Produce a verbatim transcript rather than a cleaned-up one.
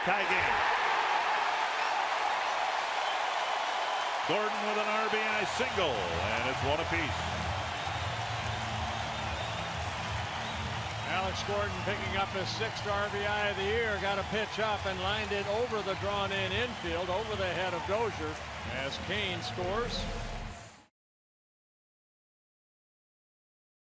tie game. Gordon with an R B I single, and it's one apiece. Alex Gordon picking up his sixth R B I of the year. Got a pitch up and lined it over the drawn-in infield, over the head of Dozier, as Kane scores.